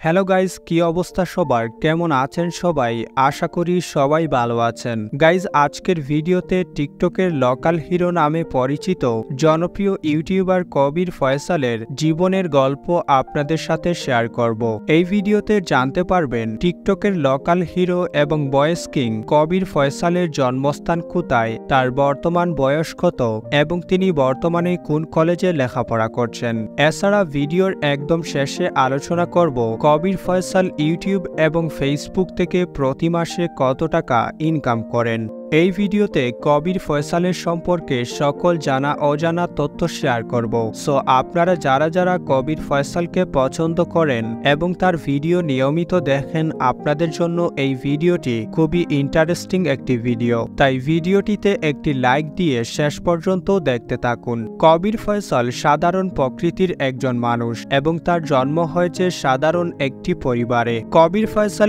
Hello guys, কি অবস্থা সবার? কেমন আছেন সবাই? আশা করি সবাই ভালো আছেন। গাইজ, আজকের ভিডিওতে টিকটকের লোকাল হিরো নামে পরিচিত জনপ্রিয় ইউটিউবার কবির ফয়সালের জীবনের গল্প আপনাদের সাথে শেয়ার করব। এই ভিডিওতে জানতে পারবেন টিকটকের লোকাল হিরো এবং বয়েস কিং কবির ফয়সালের জন্মস্থান কোথায়, তার বর্তমান বয়স কত এবং তিনি বর্তমানে কোন কলেজে লেখাপড়া করছেন। এছাড়া ভিডিওর একদম শেষে আলোচনা করব কবির ফয়সাল ইউটিউব এবং ফেসবুক থেকে প্রতি মাসে কত টাকা ইনকাম করেন। এই ভিডিওতে কবির ফয়সালের সম্পর্কে সকল জানা অজানা তথ্য শেয়ার করব। সো আপনারা যারা কবির ফয়সালকে পছন্দ করেন এবং তার ভিডিও নিয়মিত দেখেন, আপনাদের জন্য এই ভিডিওটি খুবই ইন্টারেস্টিং একটি ভিডিও, তাই ভিডিওটিতে একটি লাইক দিয়ে শেষ পর্যন্ত দেখতে থাকুন। কবির ফয়সাল সাধারণ প্রকৃতির একজন মানুষ এবং তার জন্ম হয়েছে সাধারণ একটি পরিবারে। কবির ফয়সাল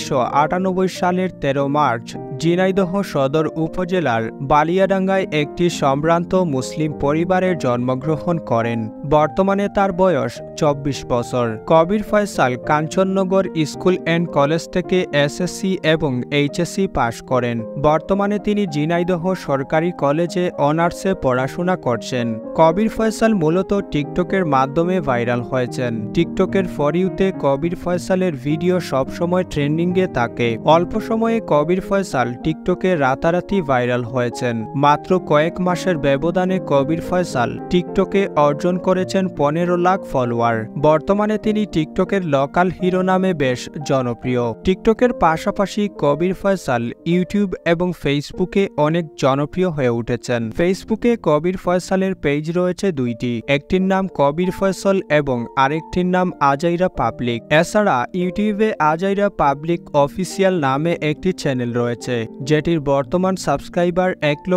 1998 সালের 13 মার্চ ঝিনাইদহ সদর উপজেলার বালিয়াডাঙ্গায় একটি সম্ভ্রান্ত মুসলিম পরিবারে জন্মগ্রহণ করেন। বর্তমানে তার বয়স 24 বছর। Kabir Faisal Kanchannagar school and college থেকে এসএসসি এবং এইচএসসি পাশ করেন। বর্তমানে তিনি ঝিনাইদহ সরকারি কলেজে অনার্সে পড়াশোনা করছেন। কবির ফয়সাল মূলত টিকটকের মাধ্যমে ভাইরাল হয়েছেন। টিকটকের ফর ইউতে কবির ফয়সালের ভিডিও সবসময় ট্রেন্ডিংয়ে থাকে। অল্প সময়ে কবির ফয়সাল টিকটকে রাতারাতি ভাইরাল হয়েছেন। মাত্র কয়েক মাসের ব্যবধানে কবির ফয়সাল টিকটকে অর্জন করেছেন 15 লাখ ফলোয়ার। বর্তমানে তিনি টিকটকের লোকাল হিরো নামে বেশ জনপ্রিয়। টিকটকের পাশাপাশি কবির ফয়সাল ইউটিউব এবং ফেসবুকে অনেক জনপ্রিয় হয়ে উঠেছেন। ফেসবুকে কবির ফয়সালের পেজ রয়েছে দুইটি, একটির নাম কবির ফয়সাল এবং আরেকটির নাম আজাইরা পাবলিক। এছাড়া ইউটিউবে আজাইরা পাবলিক অফিসিয়াল নামে একটি চ্যানেল রয়েছে, যেটির বর্তমান সাবস্ক্রাইবার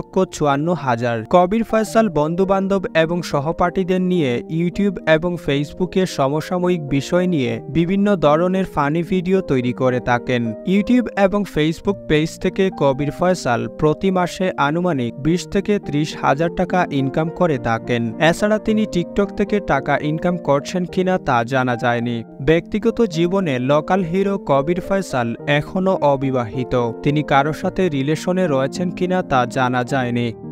1,54,000। কবির ফয়সাল বন্ধুবান্ধব এবং সহপাঠীদের নিয়ে ইউটিউব এবং ফেসবুকে সমসাময়িক বিষয় নিয়ে বিভিন্ন ধরনের ফানি ভিডিও তৈরি করে থাকেন। ইউটিউব এবং ফেসবুক পেজ থেকে কবির ফয়সাল প্রতি মাসে আনুমানিক 20 থেকে 30 হাজার টাকা ইনকাম করে থাকেন। এছাড়া তিনি টিকটক থেকে টাকা ইনকাম করছেন কিনা তা জানা যায়নি। ব্যক্তিগত জীবনে লোকাল হিরো কবির ফয়সাল এখনও অবিবাহিত। তিনি কারোর সাথে রিলেশনে রয়েছেন কিনা তা জানা যায়নি।